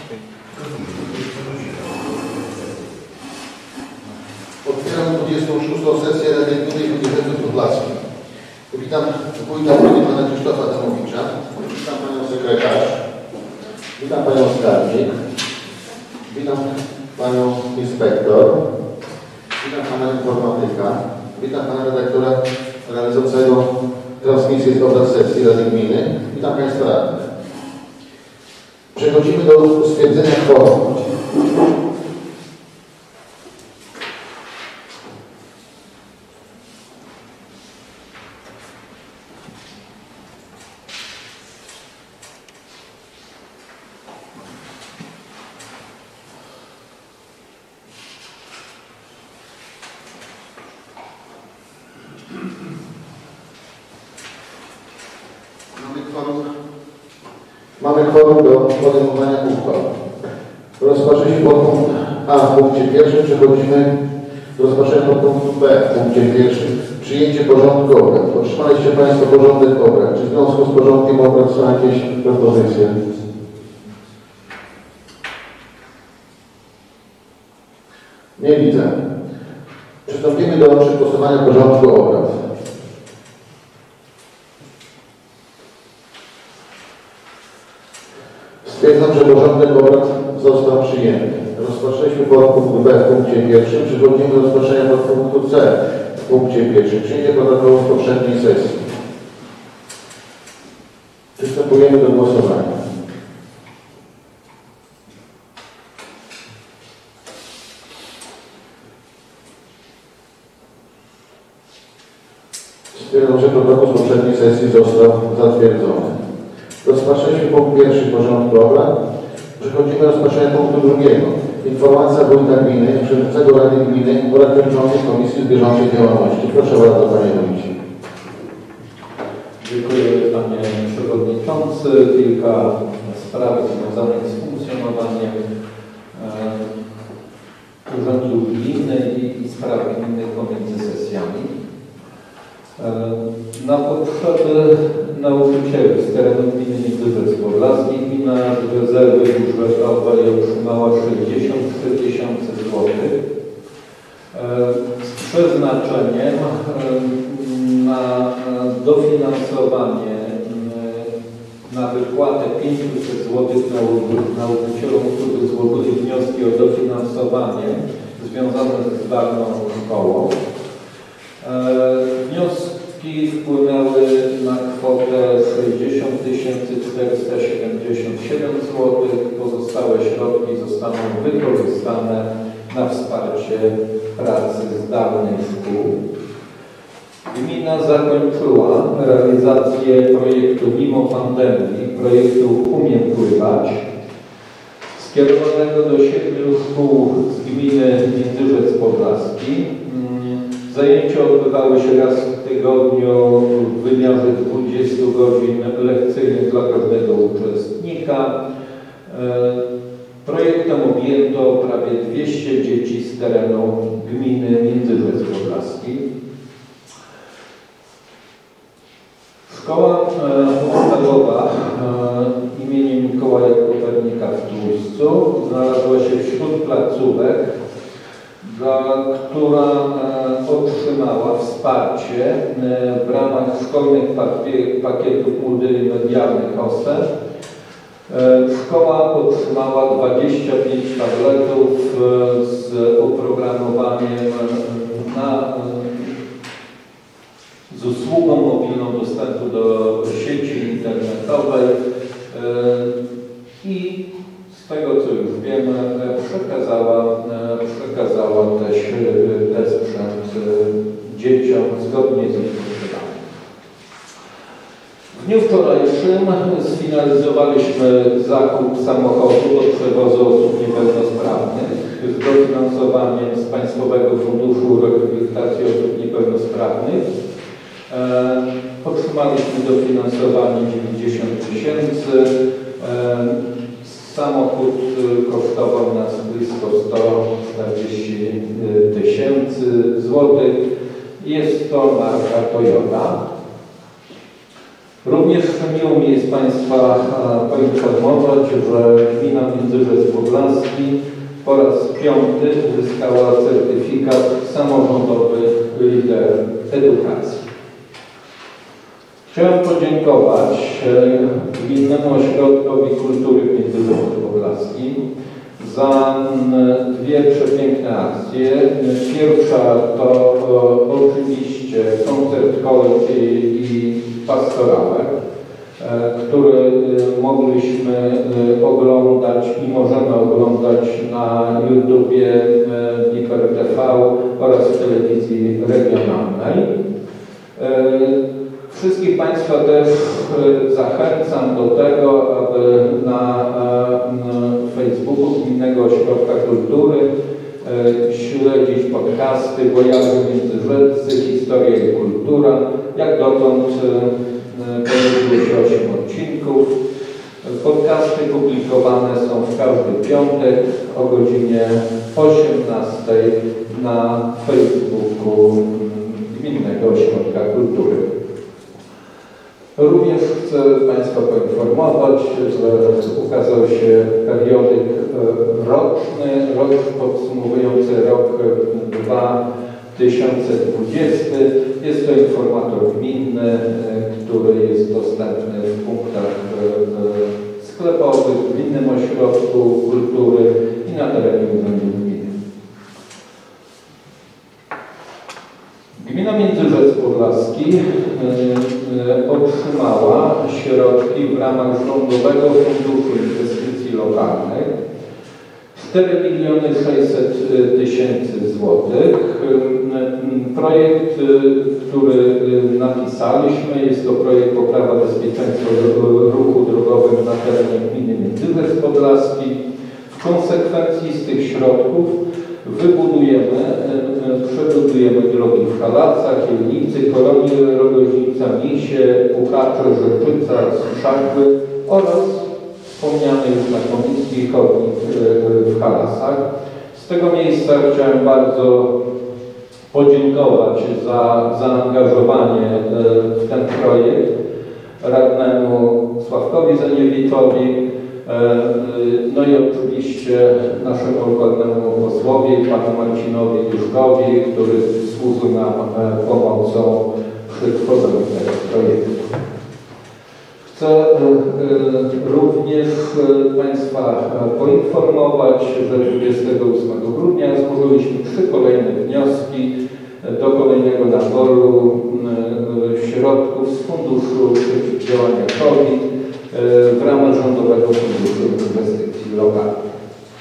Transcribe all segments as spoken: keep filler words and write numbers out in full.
Otwieram dwudziestą szóstą sesję Rady Gminy Wójców Podlaskich. Witam wójta gminy pana Krzysztofa Adamowicza. Witam panią sekretarz. Witam panią skarbnik. Witam panią inspektor. Witam pana informatyka. Witam pana redaktora realizującego transmisję z obrad sesji Rady Gminy. Witam państwa radnych. Przechodzimy do stwierdzenia kworum. Mamy kworum do podejmowania uchwał. Rozpatrzenie podpunkt A w punkcie pierwszym. Przechodzimy do rozpatrzenia podpunktu B w punkcie pierwszym. Przyjęcie porządku obrad. Otrzymaliście państwo porządek obrad. Czy w związku z porządkiem obrad są jakieś propozycje? Nie widzę. Przystąpimy do przegłosowania porządku obrad. Stwierdzam, że porządek obrad został przyjęty. Rozpatrzyliśmy podpunkt B w punkcie pierwszym. Przechodzimy do rozpatrzenia podpunktu C w punkcie pierwszym. Przyjęcie protokołu z poprzedniej sesji. Przystępujemy do głosowania. Stwierdzam, że protokół z poprzedniej sesji został zatwierdzony. Rozpatrzyliśmy punkt pierwszy porządku obrad. Przechodzimy do rozpatrzenia punktu drugiego. Informacja wójta gminy, przewodniczącego Rady Gminy oraz przewodniczącej Komisji Bieżącej Działalności. Proszę bardzo, panie wójcie. Dziękuję panie przewodniczący. Kilka spraw związanych z funkcjonowaniem e, Urzędu Gminy i, i spraw gminnych pomiędzy sesjami. Na potrzeby nauczycieli z terenu gminy Niedźwiedzec Podlaski gmina z rezerwy budżetowej otrzymała sześćdziesiąt trzy tysiące złotych z przeznaczeniem na dofinansowanie, na wypłatę pięćset złotych nauczycielom, którzy złożyli wnioski o dofinansowanie związane z zdalną szkołą. Wnioski wpłynęły na kwotę sześćdziesiąt tysięcy czterysta siedemdziesiąt siedem złotych. Pozostałe środki zostaną wykorzystane na wsparcie pracy zdalnej szkół. Gmina zakończyła realizację projektu mimo pandemii, projektu Umiem Pływać, skierowanego do siedmiu szkół z gminy Międzyrzec Podlaski. Zajęcia odbywały się raz w tygodniu w wymiarze dwudziestu godzin lekcyjnych dla każdego uczestnika. Projektem objęto prawie dwieście dzieci z terenu gminy Międzyrzec Podlaski. Szkoła podstawowa imienia Mikołaja Kopernika w Tłuszczu znalazła się wśród placówek, Dla, która e, otrzymała wsparcie e, w ramach szkolnych pakietów multimedialnych O S E. E, szkoła otrzymała dwadzieścia pięć tabletów e, z oprogramowaniem na, e, z usługą mobilną dostępu do sieci internetowej e, i z tego, co już wiemy, przekazała, przekazała też ten sprzęt dzieciom zgodnie z ich potrzebami. W dniu wczorajszym sfinalizowaliśmy zakup samochodu do przewozu osób niepełnosprawnych z dofinansowaniem z Państwowego Funduszu Rehabilitacji Osób Niepełnosprawnych. E, otrzymaliśmy dofinansowanie dziewięćdziesiąt tysięcy. E, Samochód kosztował nas blisko sto czterdzieści tysięcy złotych. Jest to marka Toyota. Również miło mi jest Państwa poinformować, że gmina Międzyrzec Podlaski po raz piąty uzyskała certyfikat samorządowy lider edukacji. Chciałem podziękować Gminnemu Ośrodkowi Kultury w Międzyrzec Podlaskim za dwie przepiękne akcje. Pierwsza to oczywiście koncert kolęd i pastorałek, który mogliśmy oglądać i możemy oglądać na YouTubie, Biper T V oraz w telewizji regionalnej. Wszystkich Państwa też zachęcam do tego, aby na Facebooku Gminnego Ośrodka Kultury śledzić podcasty Wojarzy Międzyrzeccy, Historia i Kultura. Jak dotąd pojawiło się osiem odcinków. Podcasty publikowane są w każdy piątek o godzinie osiemnastej na Facebooku Gminnego Ośrodka Kultury. Również chcę Państwa poinformować, że ukazał się periodyk roczny, rok podsumowujący rok dwa tysiące dwudziesty. Jest to informator gminny, który jest dostępny w punktach sklepowych, w Gminnym Ośrodku Kultury i na terenie Urzędu Gminy. Gmina Międzyrzec Podlaski otrzymała środki w ramach Rządowego Funduszu Inwestycji Lokalnych cztery miliony sześćset tysięcy złotych. Projekt, który napisaliśmy, jest to projekt poprawa bezpieczeństwa ruchu drogowego na terenie gminy Międzyrzec Podlaski. W konsekwencji z tych środków wybudujemy, przebudujemy drogi w Halacach, Jelnicy, Kolonii Rogoźnica, Misie, Puchacze, Rzeczyca, Szakły oraz wspomniany już na komisji chodnik w Halasach. Z tego miejsca chciałem bardzo podziękować za zaangażowanie w ten projekt radnemu Sławkowi Zaniewiczowi, no i oczywiście naszemu lokalnemu posłowi, panu Marcinowi Juszkowi, który służył nam pomocą przy tworzeniu tego projektu. Chcę również Państwa poinformować, że dwudziestego ósmego grudnia złożyliśmy trzy kolejne wnioski do kolejnego naboru środków z Funduszu Przeciwdziałania COVID w ramach Rządowego Funduszu Inwestycji Lokalnych.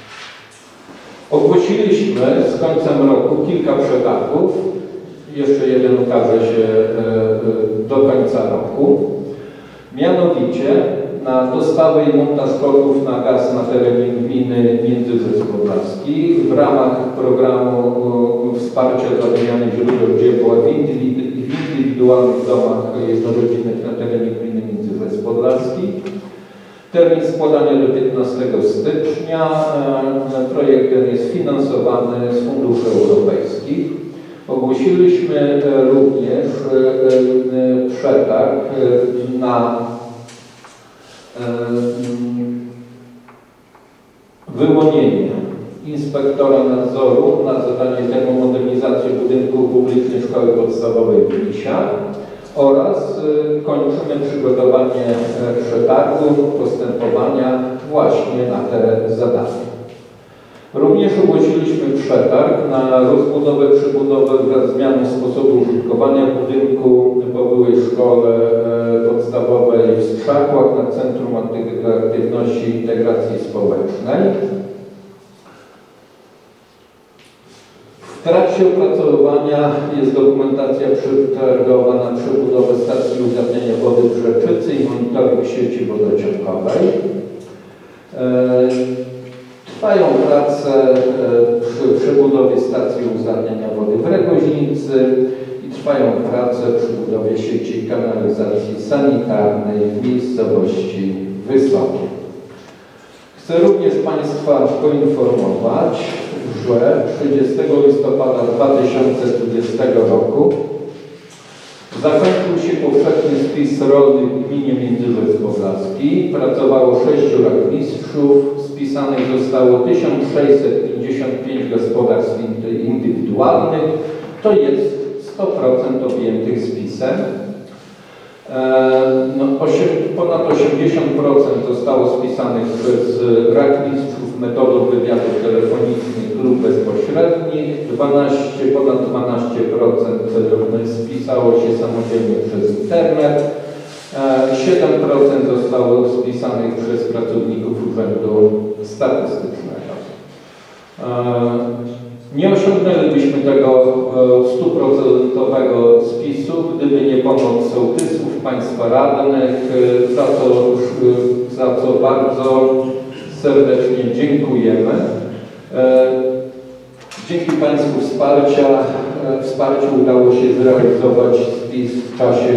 Ogłosiliśmy z końcem roku kilka przetargów. Jeszcze jeden ukaże się do końca roku. Mianowicie na dostawę i montaż kotłów na gaz na terenie gminy Międzyrzec Podlaski w ramach programu wsparcia dla wymiany źródeł ciepła w indywidualnych domach jednorodzinnych na terenie gminy Międzyrzec Podlaski. Termin składania do piętnastego stycznia. Projekt ten jest finansowany z funduszy europejskich. Ogłosiliśmy również przetarg na wyłonienie inspektora nadzoru na zadanie termomodernizacji budynków publicznej Szkoły Podstawowej w Misiach oraz kończymy przygotowanie przetargu, postępowania właśnie na te zadania. Również ogłosiliśmy przetarg na rozbudowę, przebudowę wraz z zmianą sposobu użytkowania budynku po byłej szkole podstawowej w Strzakłach na Centrum Aktywności i Integracji Społecznej. W trakcie opracowywania jest dokumentacja przetargowa na przebudowę stacji uzdatniania wody w Rzeczycy i monitoring sieci wodociągowej. Trwają prace przy przebudowie stacji uzdatniania wody w Regoźnicy i trwają prace przy budowie sieci kanalizacji sanitarnej w miejscowości Wysokie. Chcę również Państwa poinformować, że trzydziestego listopada dwa tysiące dwudziestego roku Zakończył się powszechny spis rolny w gminie Międzyrzec Podlaski. Pracowało sześciu rachmistrzów. Spisanych zostało tysiąc sześćset pięćdziesiąt pięć gospodarstw indywidualnych. To jest sto procent objętych spisem. No, ponad osiemdziesiąt procent zostało spisanych przez rachmistrzów metodą wywiadów telefonicznych lub bezpośrednich, dwanaście, ponad dwanaście procent spisało się samodzielnie przez internet, siedem procent zostało spisanych przez pracowników Urzędu Statystycznego. Nie osiągnęlibyśmy tego stuprocentowego spisu, gdyby nie pomoc sołtysów, państwa radnych, za co, za co bardzo serdecznie dziękujemy. Dzięki Państwu wsparcia, wsparciu udało się zrealizować spis w czasie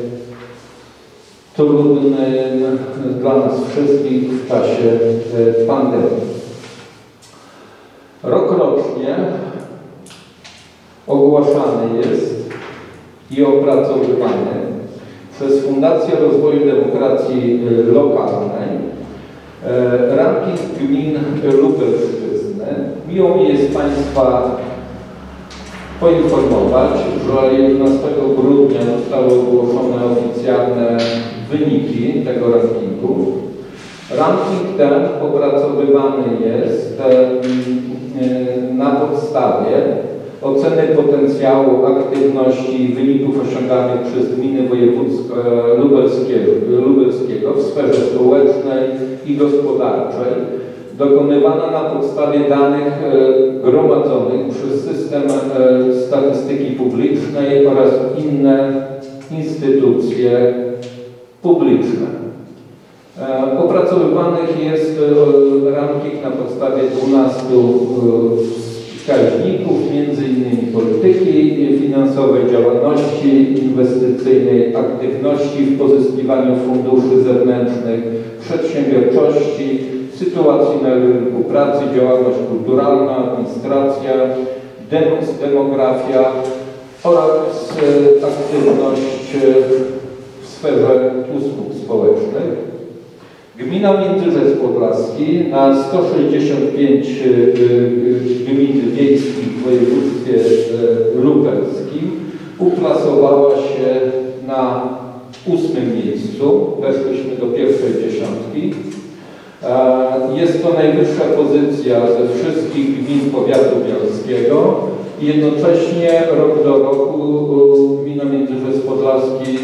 trudnym dla nas wszystkich, w czasie pandemii. Rokrocznie ogłaszany jest i opracowywany przez Fundację Rozwoju Demokracji Lokalnej ranking gmin Lubelszczyzny. Miło mi jest Państwa poinformować, że jedenastego grudnia zostały ogłoszone oficjalne wyniki tego rankingu. Ranking ten opracowywany jest na podstawie oceny potencjału, aktywności i wyników osiąganych przez gminy województwa lubelskiego, lubelskiego w sferze społecznej i gospodarczej, dokonywana na podstawie danych gromadzonych przez system statystyki publicznej oraz inne instytucje publiczne. Opracowywanych jest ranking na podstawie dwunastu wskaźników, między innymi polityki finansowej, działalności inwestycyjnej, aktywności w pozyskiwaniu funduszy zewnętrznych, przedsiębiorczości, sytuacji na rynku pracy, działalność kulturalna, administracja, demografia oraz aktywność w sferze usług społecznych. Gmina Międzyrzec Podlaski na sto sześćdziesiąt pięć gmin wiejskich w województwie lubelskim uplasowała się na ósmym miejscu. Weszliśmy do pierwszej dziesiątki. Jest to najwyższa pozycja ze wszystkich gmin powiatu bialskiego i jednocześnie rok do roku gmina Międzyrzec Podlaski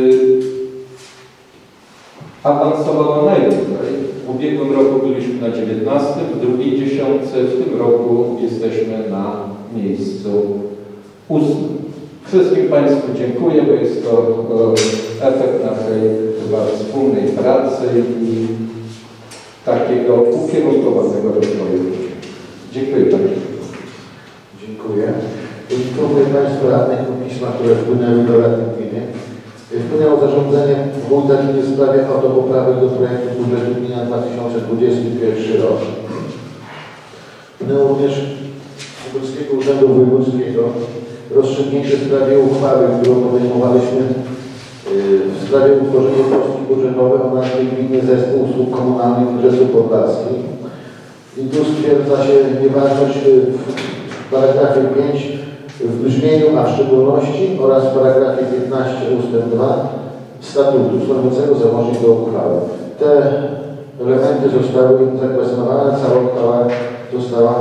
awansowała najwyżej. W ubiegłym roku byliśmy na dziewiętnastym, w drugiej dziesiątce, w tym roku jesteśmy na miejscu ósmym. Wszystkim Państwu dziękuję, bo jest to efekt naszej chyba wspólnej pracy i takiego ukierunkowanego rozwoju. Dziękuję Państwu. Dziękuję. Informuję Państwa radnych o pismach, które wpłynęły do Rady Gminy. Wpłynęło zarządzenie wójta gminy w sprawie autopoprawek do projektu budżetu gminy na dwa tysiące dwudziesty pierwszy rok. Wpłynęło również z Polskiego Urzędu Wojewódzkiego rozstrzygnięcie w sprawie uchwały, którą podejmowaliśmy w sprawie utworzenia jednostki budżetowej o nazwie Gminny Zespół Usług Komunalnych w Międzyrzeczu Podlaskim. I tu stwierdza się nieważność w paragrafie pięć w brzmieniu, a w szczególności oraz w paragrafie piętnaście ustęp dwa statutu stanowiącego załącznik do uchwały. Te elementy zostały zakwestionowane, cała uchwała została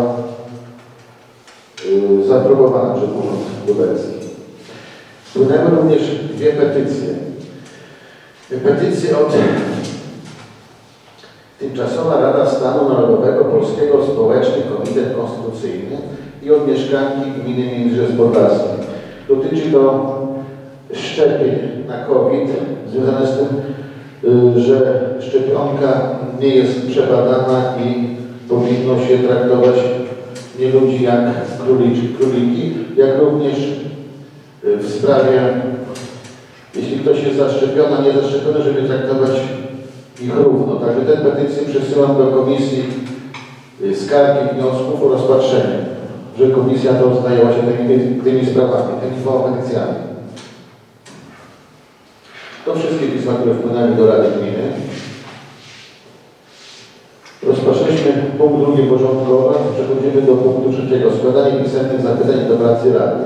yy, zaaprobowana przez Urząd Lubelski. Wpłynęły również dwie petycje. Petycje od Tymczasowa Rada Stanu Narodowego Polskiego Społeczny Komitet Konstytucyjny i od mieszkanki gminy Międzyrzec Podlaski. Dotyczy to szczepień na COVID, związane z tym, że szczepionka nie jest przebadana i powinno się traktować nie ludzi jak króliki, jak również w sprawie, jeśli ktoś jest zaszczepiony, a nie zaszczepiony, żeby traktować ich równo. Także tę petycję przesyłam do Komisji Skarg i Wniosków o rozpatrzenie, że Komisja to zajęła się tymi, tymi sprawami, tymi dwoma petycjami. To wszystkie pisma, które wpłynęły do Rady Gminy. Rozpoczęliśmy punkt drugi porządku obrad. Przechodzimy do punktu trzeciego. Składanie pisemnych zapytań do pracy Rady.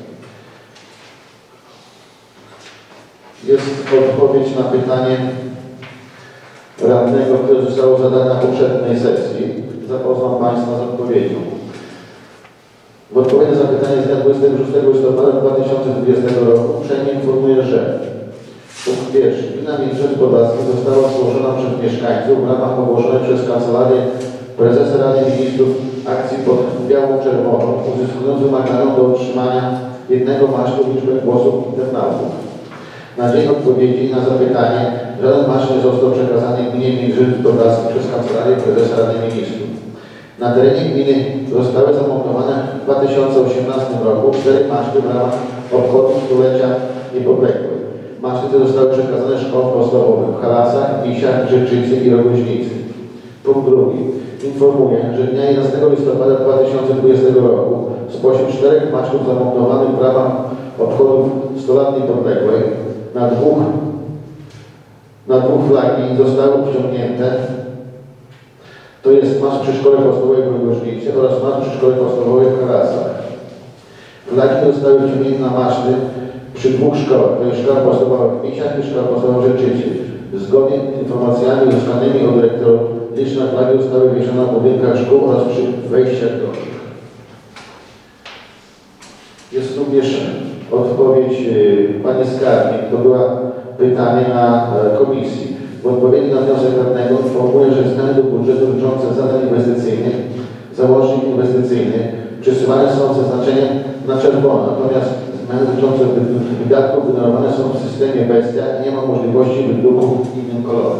Jest odpowiedź na pytanie radnego, które zostało zadane na poprzedniej sesji. Zapoznam Państwa z odpowiedzią. W odpowiedzi na zapytanie z dnia dwudziestego szóstego listopada dwa tysiące dwudziestego roku uprzejmie informuję, że punkt pierwszy. Gmina Międzyrzec Podlaski została złożona przez mieszkańców w ramach ogłoszonej przez Kancelarię Prezesa Rady Ministrów akcji pod białą czerwoną, uzyskując wymaganą do otrzymania jednego masztu liczbę głosów internautów. Na dzień odpowiedzi na zapytanie żaden maszt nie został przekazany gminie Międzyrzec Podlaski przez Kancelarię Prezesa Rady Ministrów. Na terenie gminy zostały zamontowane w dwa tysiące osiemnastym roku cztery maszty w ramach obchodu stulecia niepodległej. Maszty te zostały przekazane szkołom podstawowym w Halasach, Misiach, Rzeczycy i Rogoźnicy. Punkt drugi. Informuję, że dnia jedenastego listopada dwa tysiące dwudziestego roku spośród czterech masztów zamontowanych w ramach obchodów stu lat niepodległej na dwóch, na dwóch flagi zostały wciągnięte. To jest maszt przy szkole podstawowej w Rogoźnicy oraz maszt przy szkole podstawowej w Halasach. Flagi zostały wciągnięte na maszty przy dwóch szkołach, to jest szkoła podstawowa w Misiach i szkoła podstawowa w Rzeczycy. Zgodnie z informacjami uzyskanymi od dyrektorów liczne flagi zostały wieszone na budynkach szkół oraz przy wejściach do nich. Jest również odpowiedź Pani Skarbnik. To była pytanie na komisji. W odpowiedzi na wniosek radnego informuję, że zmiany do budżetu dotyczące zadań inwestycyjnych, założeń inwestycyjnych przesuwane są zaznaczeniem na czerwono, natomiast zmiany dotyczące wydatków generowane są w systemie Bestia i nie ma możliwości wydruku w innym kolorze.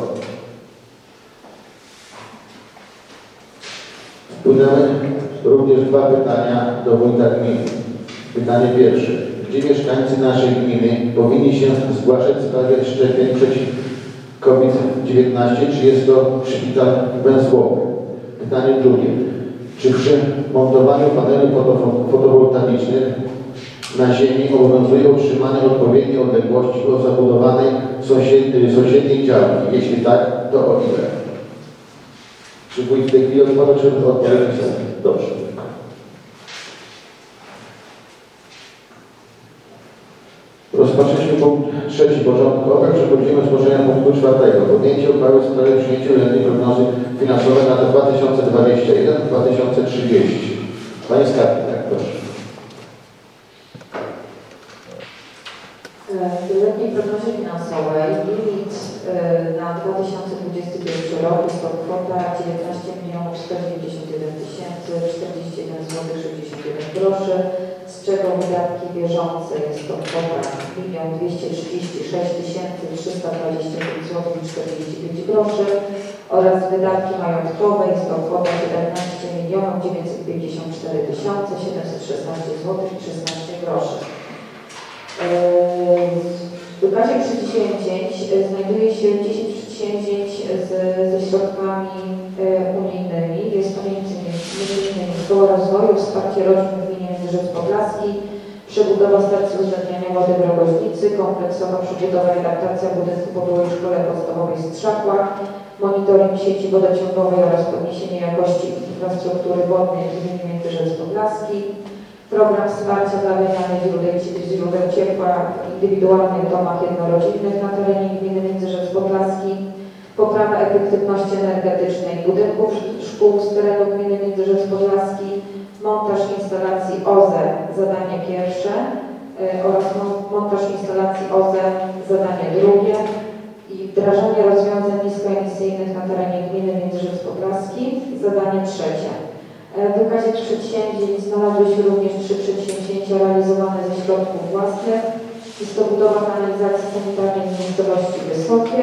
Wpłynęły również dwa pytania do wójta gminy. Pytanie pierwsze. Gdzie mieszkańcy naszej gminy powinni się zgłaszać w sprawie szczepień przeciw COVID dziewiętnaście, czy jest to szpital węzłowy? Pytanie drugie. Czy przy montowaniu paneli fotowoltaicznych na ziemi obowiązuje utrzymanie odpowiedniej odległości od zabudowanej sąsiedniej, sąsiedniej działki? Jeśli tak, to o ile? Czy wójt w tej chwili odpowie, czy odpowie? Dobrze. Rozpoczęliśmy punkt trzeci porządku obrad. Przechodzimy do zgłoszenia punktu czwartego. Podjęcie uchwały w sprawie przyjęcia letniej prognozy finansowej na lata dwa tysiące dwudziesty pierwszy do dwa tysiące trzydziestego. Pani Skarbnik, tak, proszę. W letniej prognozie finansowej limit na dwa tysiące dwudziesty pierwszy rok jest to kwota dziewiętnaście milionów sto dziewięćdziesiąt jeden tysięcy czterdzieści jeden złotych sześćdziesiąt jeden groszy, z czego wydatki bieżące jest to kwota milion dwieście trzydzieści sześć tysięcy trzysta dwadzieścia pięć złotych czterdzieści pięć groszy oraz wydatki majątkowe jest to kwota siedemnaście milionów dziewięćset pięćdziesiąt cztery tysiące siedemset szesnaście złotych trzynaście groszy. W wykazie przedsięwzięć znajduje się dziesięć przedsięwzięć z, ze środkami unijnymi. Jest to między innymi Szkoła Rozwoju, wsparcie rodzin w gminie Międzyrzec Podlaski, przebudowa stacji uzdatniania wody w Rogoźnicy, kompleksowa przebudowa i adaptacja budynku po byłej szkole podstawowej w Strzakłach, monitoring sieci wodociągowej oraz podniesienie jakości infrastruktury wodnej w gminie Międzyrzec Podlaski, program wsparcia dla wymiany źródeł, źródeł ciepła w indywidualnych domach jednorodzinnych na terenie gminy Międzyrzec Podlaski, poprawa efektywności energetycznej budynków szkół z terenu gminy Międzyrzec Podlaski, montaż instalacji O Z E, zadanie pierwsze yy, oraz montaż instalacji O Z E, zadanie drugie i wdrażanie rozwiązań niskoemisyjnych na terenie gminy Międzyrzec Podlaski, zadanie trzecie. W wykazie przedsięwzięć znalazły się również trzy przedsięwzięcia realizowane ze środków własnych. Jest to budowa kanalizacji sanitarnej w miejscowości Wysokie,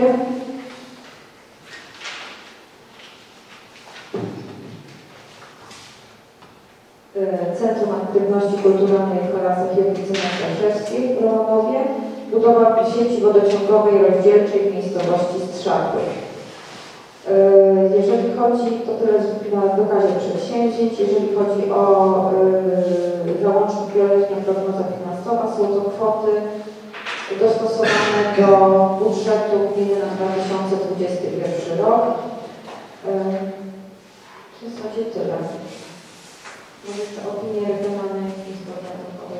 Centrum Aktywności Kulturalnej w Halasach i ulicy Staszewskiej w Roanowie, budowa sieci wodociągowej rozdzielczej w miejscowości Strzakły. Jeżeli chodzi, to tyle na wykazie przedsięwzięć, jeżeli chodzi o yy, załącznik wieloletnia prognoza finansowa, są to kwoty dostosowane do budżetu gminy na dwa tysiące dwudziesty pierwszy rok. W zasadzie tyle. Mam jeszcze opinię Regionalnej Izby Obrachunkowej.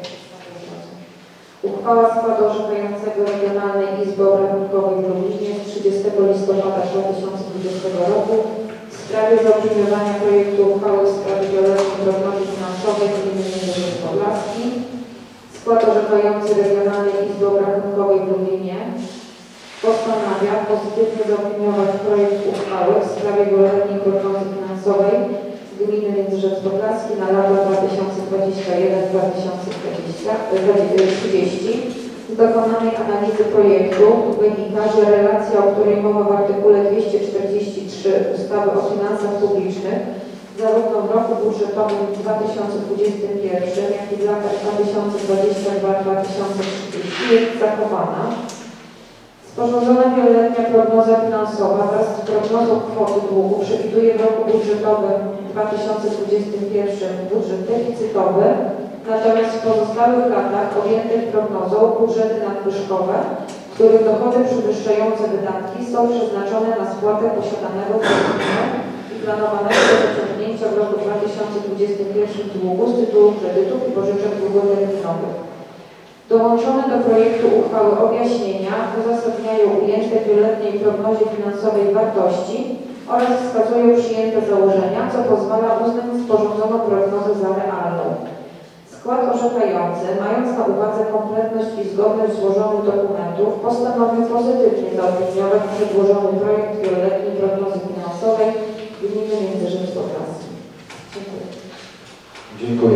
Uchwała składu orzekającego Regionalnej Izby Obrachunkowej w Lublinie z trzydziestego listopada dwa tysiące dwudziestego roku w sprawie zaopiniowania projektu uchwały w sprawie wieloletniej prognozy finansowej gminy Międzyrzec Podlaski. Skład orzekający Regionalnej Izby Obrachunkowej w Lublinie postanawia pozytywnie zaopiniować projekt uchwały w sprawie wieloletniej prognozy finansowej gminy Międzyrzec Podlaski na lata dwa tysiące dwudziesty pierwszy do dwa tysiące trzydziestego. Z dokonanej analizy projektu wynika, że relacja, o której mowa w artykule dwieście czterdzieści trzy ustawy o finansach publicznych, zarówno w roku budżetowym dwa tysiące dwudziestym pierwszym, jak i w latach dwa tysiące dwudziestym drugim do dwa tysiące trzydziestego jest zachowana. Sporządzona wieloletnia prognoza finansowa wraz z prognozą kwoty długu przewiduje w roku budżetowym dwa tysiące dwudziestym pierwszym budżet deficytowy, natomiast w pozostałych latach objętych prognozą budżety nadwyżkowe, których dochody przewyższające wydatki są przeznaczone na spłatę posiadanego kredytu i planowanego do wyciągnięcia w roku dwa tysiące dwudziestym pierwszym długu z tytułu kredytów i pożyczek długoterminowych. Dołączone do projektu uchwały objaśnienia uzasadniają ujęte w wieloletniej prognozie finansowej wartości oraz wskazują przyjęte założenia, co pozwala uznać sporządzoną prognozę za realną. Skład orzekający, mając na uwadze kompletność i zgodność złożonych dokumentów, postanowił pozytywnie zaopiniować przedłożony projekt wieloletniej prognozy finansowej gminy Międzyrzec Podlaski. Dziękuję. Dziękuję.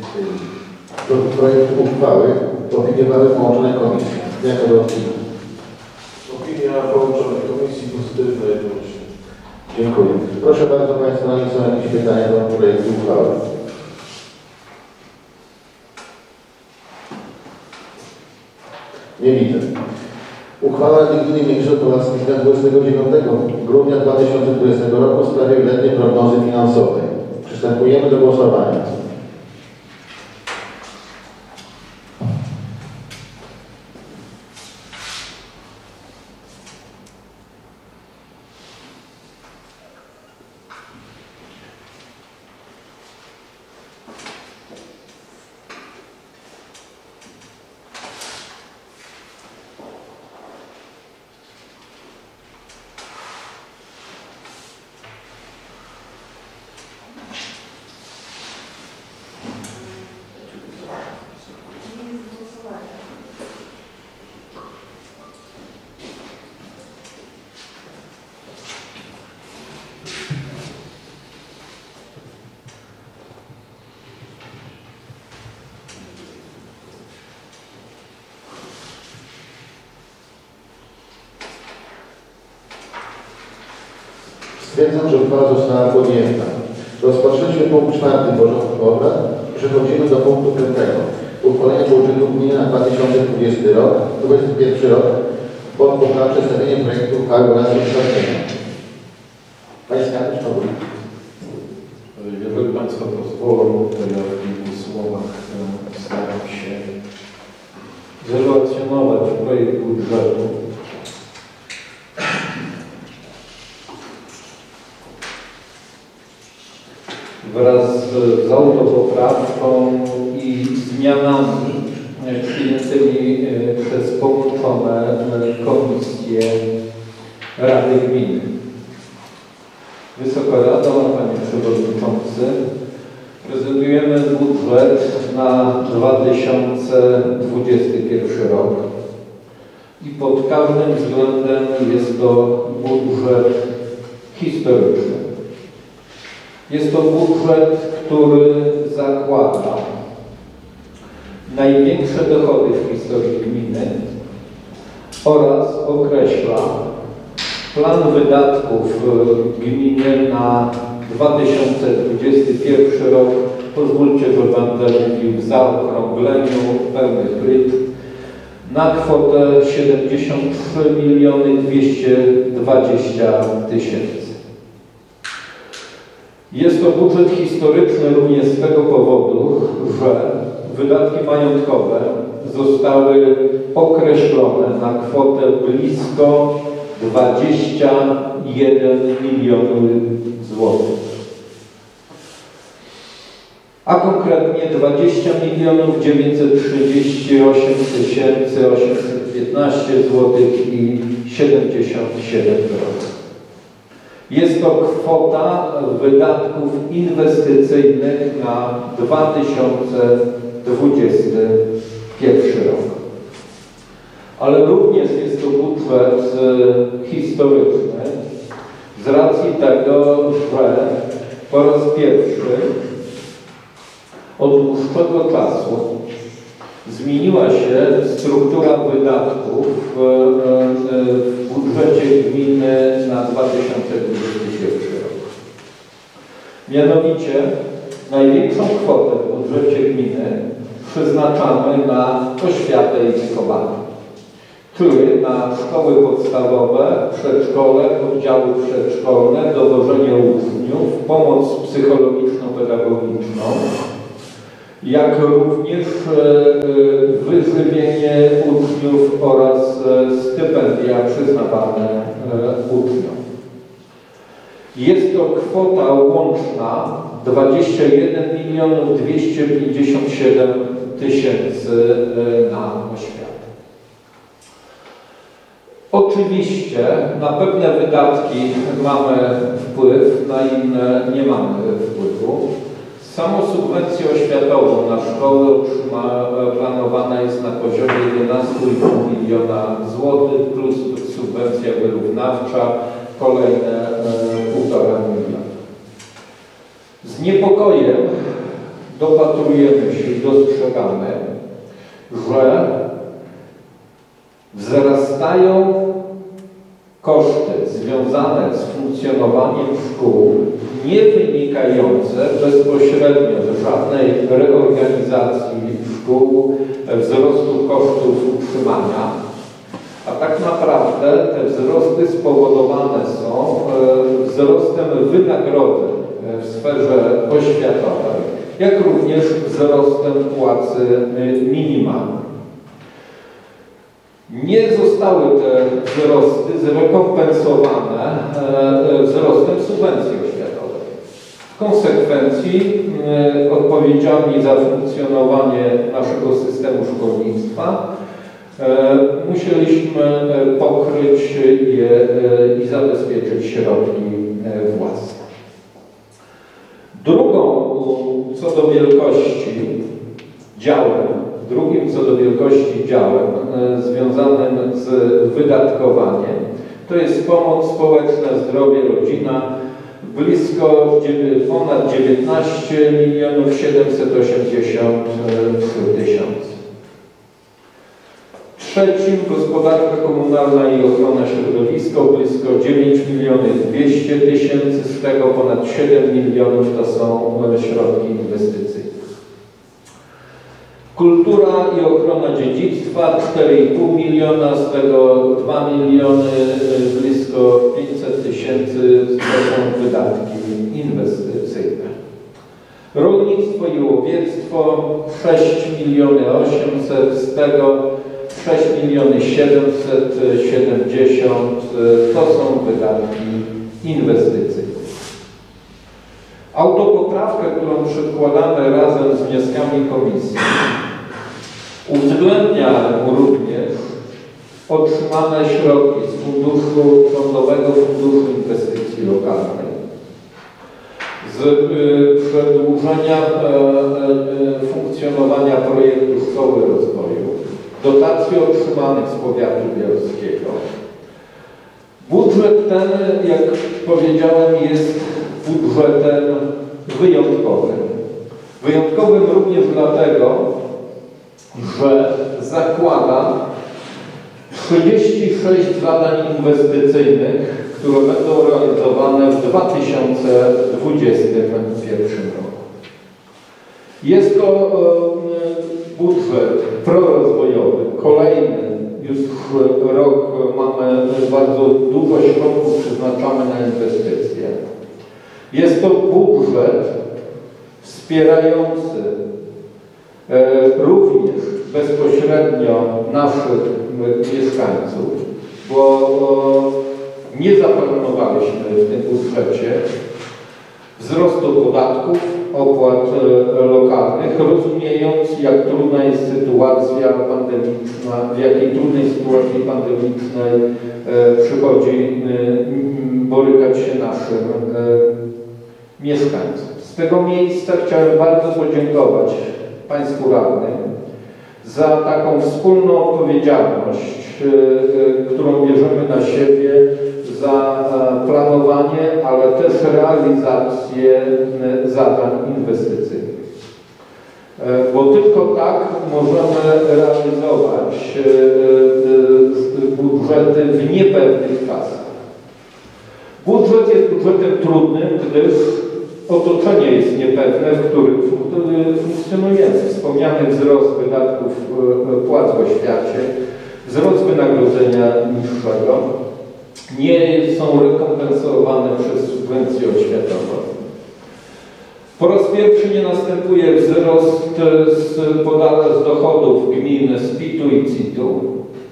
Projekt uchwały opiniowały połączone komisje. Jaka była opinia? Opinia połączonych komisji pozytywna jednocześnie. Dziękuję. Proszę bardzo Państwa, są jakieś pytania do projektu uchwały? Nie widzę. Uchwała Rady Gminy Międzyrzec Podlaski z dnia dwudziestego dziewiątego grudnia dwa tysiące dwudziestego roku w sprawie wieloletniej prognozy finansowej. Przystępujemy do głosowania. Stwierdzam, że uchwała została podjęta. Rozpatrzyliśmy punkt czwarty porządku obrad. Przechodzimy do punktu piątego. Uchwalenie budżetu gminy na dwa tysiące dwudziesty rok, dwudziesty pierwszy rok pod poprawne przedstawienie projektu uchwały oraz uzasadnienia. Państwa, jeżeli Państwo pozwolą, to ja w kilku słowach staram się zrelacjonować projekt budżetu. Wraz z autopoprawką i zmianami przyjętymi przez połączone komisje Rady Gminy. Wysoka Rado, Panie Przewodniczący, prezentujemy budżet na dwa tysiące dwudziesty pierwszy rok i pod każdym względem jest to budżet historyczny. Jest to budżet, który zakłada największe dochody w historii gminy oraz określa plan wydatków gminy na dwa tysiące dwudziesty pierwszy rok. Pozwólcie, że będę mówił w zaokrągleniu pełnych liczb na kwotę siedemdziesiąt trzy miliony dwieście dwadzieścia tysięcy. Jest to budżet historyczny również z tego powodu, że wydatki majątkowe zostały określone na kwotę blisko dwadzieścia jeden milionów złotych. A konkretnie dwadzieścia milionów dziewięćset trzydzieści osiem tysięcy osiemset piętnaście złotych i siedemdziesiąt siedem groszy. Jest to kwota wydatków inwestycyjnych na dwa tysiące dwudziesty pierwszy rok. Ale również jest to budżet historyczny z racji tego, że po raz pierwszy od dłuższego czasu zmieniła się struktura wydatków w budżecie gminy na dwa tysiące dwudziesty pierwszy rok. Mianowicie największą kwotę w budżecie gminy przeznaczamy na oświatę i wychowanie, czyli na szkoły podstawowe, przedszkole, oddziały przedszkolne, dowożenie uczniów, pomoc psychologiczno-pedagogiczną, jak również wyżywienie uczniów oraz stypendia przyznawane uczniom. Jest to kwota łączna dwadzieścia jeden milionów dwieście pięćdziesiąt siedem tysięcy na oświatę. Oczywiście na pewne wydatki mamy wpływ, na inne nie mamy wpływu. Samą subwencję oświatową na szkołę otrzyma, planowana jest na poziomie jedenaście i pół miliona złotych plus subwencja wyrównawcza kolejne półtora miliona. Z niepokojem dopatrujemy się i dostrzegamy, że wzrastają koszty związane z funkcjonowaniem szkół, nie wynikające bezpośrednio z żadnej reorganizacji szkół, wzrostu kosztów utrzymania, a tak naprawdę te wzrosty spowodowane są wzrostem wynagrodzeń w sferze oświatowej, jak również wzrostem płacy minimalnej. Nie zostały te wzrosty zrekompensowane wzrostem subwencji oświatowej. W konsekwencji odpowiedzialni za funkcjonowanie naszego systemu szkolnictwa musieliśmy pokryć je i zabezpieczyć środki własne. Drugą co do wielkości działem, drugim co do wielkości działem związanym z wydatkowaniem to jest pomoc społeczna, zdrowie, rodzina, blisko ponad dziewiętnaście milionów siedemset osiemdziesiąt trzy tysiące. Trzecim gospodarka komunalna i ochrona środowiska, blisko dziewięć milionów dwieście tysięcy, z tego ponad siedem milionów to są środki inwestycyjne. Kultura i ochrona dziedzictwa cztery i pół miliona, z tego dwa miliony, blisko pięćset tysięcy to są wydatki inwestycyjne. Rolnictwo i łowiectwo sześć milionów osiemset, z tego sześć milionów siedemset siedemdziesiąt to są wydatki inwestycyjne. Autopoprawkę, którą przedkładamy razem z wnioskami komisji, uwzględnia również otrzymane środki z funduszu, Rządowego Funduszu Inwestycji Lokalnej, z y, przedłużenia y, y, funkcjonowania projektu Szkoły Rozwoju, dotacji otrzymanych z powiatu bielskiego. Budżet ten, jak powiedziałem, jest budżetem wyjątkowym. Wyjątkowym również dlatego, że zakłada trzydzieści sześć zadań inwestycyjnych, które będą realizowane w dwa tysiące dwudziestym pierwszym roku. Jest to budżet prorozwojowy, kolejny. Już rok mamy bardzo dużo środków przeznaczamy na inwestycje. Jest to budżet wspierający również bezpośrednio naszych mieszkańców, bo nie zaplanowaliśmy w tym budżecie wzrostu podatków, opłat lokalnych, rozumiejąc, jak trudna jest sytuacja pandemiczna, w jakiej trudnej sytuacji pandemicznej przychodzi borykać się naszym mieszkańcom. Z tego miejsca chciałem bardzo podziękować Państwu radnym za taką wspólną odpowiedzialność, którą bierzemy na siebie za planowanie, ale też realizację zadań inwestycyjnych. Bo tylko tak możemy realizować budżety w niepewnych czasach. Budżet jest budżetem trudnym, gdyż otoczenie jest niepewne, w którym funkcjonujemy. Wspomniany wzrost wydatków płac w oświacie, wzrost wynagrodzenia niższego nie są rekompensowane przez subwencje oświatowe. Po raz pierwszy nie następuje wzrost z, z dochodów gmin z pitu i citu,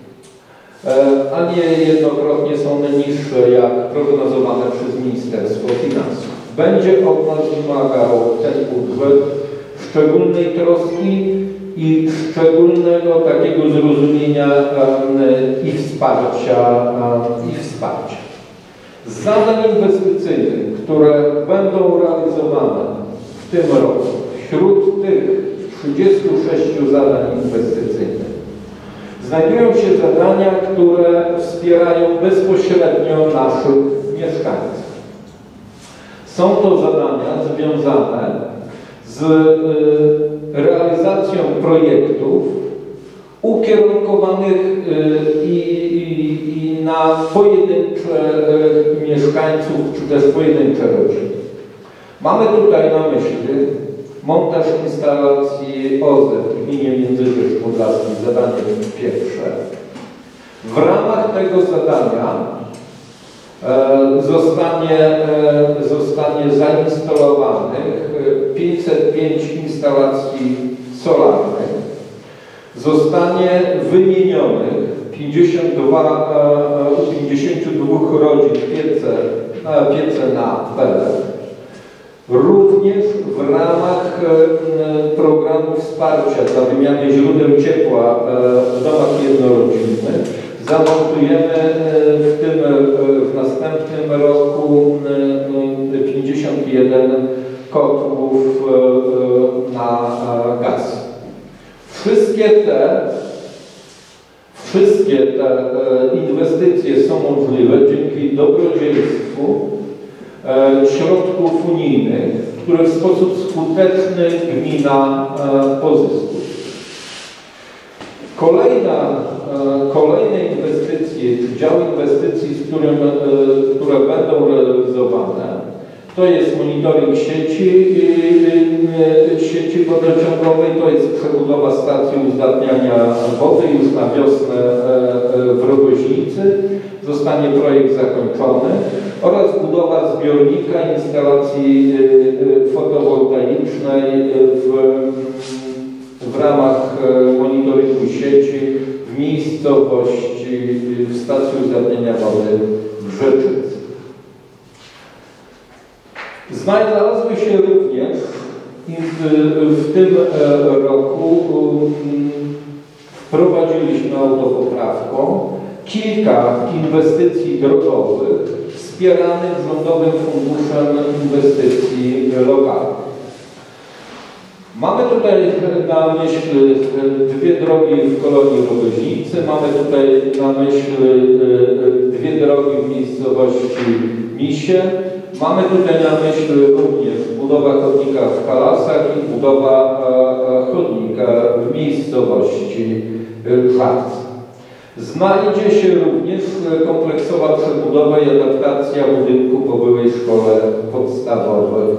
a nie jednokrotnie są one niższe jak prognozowane przez Ministerstwo Finansów. Będzie od nas wymagał ten budżet szczególnej troski i szczególnego takiego zrozumienia i wsparcia, i wsparcia. Z zadań inwestycyjnych, które będą realizowane w tym roku, wśród tych trzydziestu sześciu zadań inwestycyjnych znajdują się zadania, które wspierają bezpośrednio naszych mieszkańców. Są to zadania związane z realizacją projektów ukierunkowanych i, i, i na pojedyncze mieszkańców, czy też pojedyncze rodziny. Mamy tutaj na myśli montaż instalacji O Z E w gminie Międzyrzec Podlaskim, zadanie pierwsze. W ramach tego zadania e, zostanie, e, zostanie zainstalowanych pięćset pięć instalacji solarnych. Zostanie wymienionych pięćdziesiąt dwa, e, u pięćdziesięciu dwóch rodzin piece, e, piece na pelet. Również w ramach programu wsparcia dla wymiany źródeł ciepła w domach jednorodzinnych zamontujemy w tym w następnym roku pięćdziesiąt jeden kotłów na gaz. Wszystkie te wszystkie te inwestycje są możliwe dzięki dobrodziejstwu środków unijnych, które w sposób skuteczny gmina pozyskuje. Kolejna, kolejne inwestycje, czy dział inwestycji, z którym, które będą realizowane, to jest monitoring sieci, sieci wodociągowej, to jest przebudowa stacji uzdatniania wody już na wiosnę w Rogoźnicy. Zostanie projekt zakończony oraz budowa zbiornika instalacji fotowoltaicznej w, w ramach monitoringu sieci w miejscowości w stacji uzdatniania wody Brzeczyc. Znalazły się również w tym roku, wprowadziliśmy autopoprawką kilka inwestycji drogowych wspieranych Rządowym Funduszem Inwestycji Lokalnych. Mamy tutaj na myśli dwie drogi w kolonii Rogoźnicy, mamy tutaj na myśli dwie drogi w miejscowości Misie, mamy tutaj na myśli również budowa chodnika w Kalasach i budowa chodnika w miejscowości Żarce. Znajdzie się również kompleksowa przebudowa i adaptacja budynku po byłej szkole podstawowej.